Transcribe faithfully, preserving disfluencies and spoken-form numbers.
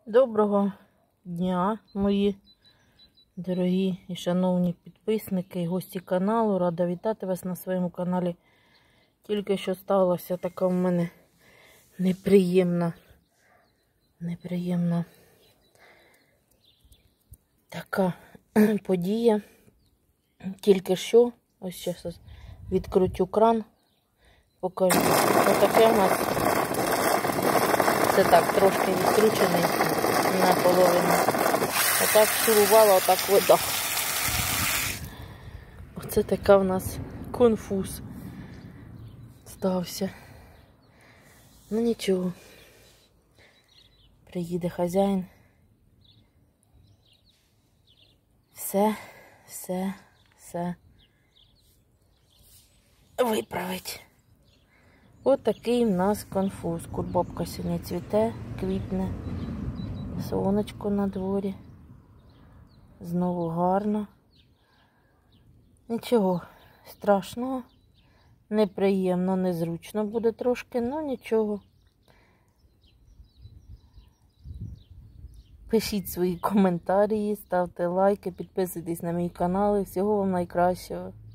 Доброго дня, мої дорогі і шановні підписники і гості каналу. Рада вітати вас на своєму каналі. Тільки що сталася така в мене неприємна, неприємна така подія. Тільки що, ось зараз відкручу кран, покажу. Отаке у нас, це так, трошки відкручений наполовину. Отак шурувала, отак вода. Оце така в нас конфуз стався. Ну нічого. Приїде хазяїн. Все, все, все виправить. Ось такий в нас конфуз. Кульбабка сьогодні цвіте, квітне. Сонечко на дворі. Знову гарно. Нічого страшного. Неприємно, незручно буде трошки, але нічого. Пишіть свої коментарі, ставте лайки, підписуйтесь на мій канал. І всього вам найкращого.